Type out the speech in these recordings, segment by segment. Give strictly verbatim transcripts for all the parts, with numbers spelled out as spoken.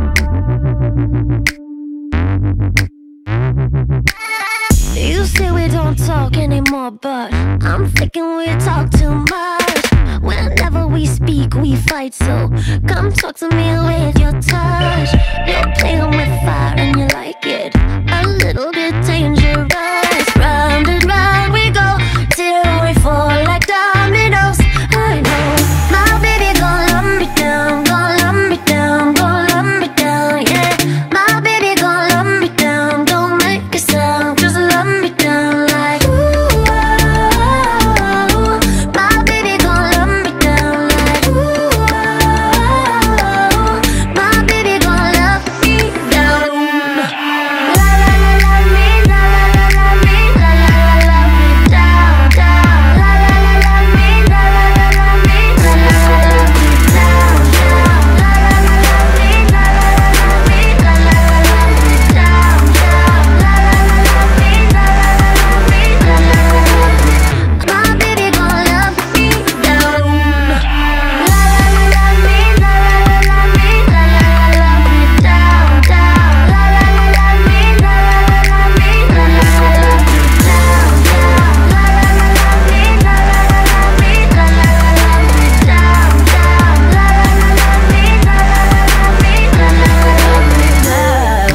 You say we don't talk anymore, but I'm thinking we talk too much. Whenever we speak, we fight, so come talk to me with your touch. You're playing with fire and you like it, a little bit dangerous. Round and round we go, till we fall like dominoes. I know, my baby gon' love me down, gon' love me down, gon' love me down, yeah. My baby gon' love me down, don't make a sound, just love me down like ooh, oh. My baby gon' love me down like ooh, oh. My baby gon' love me down. La la la la me, la la la la me, la la la la me down, down. La la la la me, la la la la me, la la la la me down, down. La la la la me, la la la la me, la la la la me down, down. La la la la me, la la la la me, la la la la me. My baby gon' love me down. La la la la me, la la la la me, la la la la me down, down. La la la la me, la la la la me, la la la la me down, down. La la la la me, la la la la me, la la la la me down, down. La la la la me, la la la la me, la la la la me down.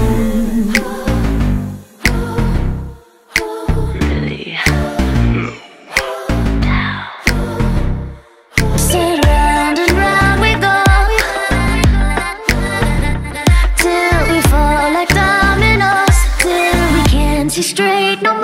Really sit round and round we go, till we fall like dominoes, till we can't see straight no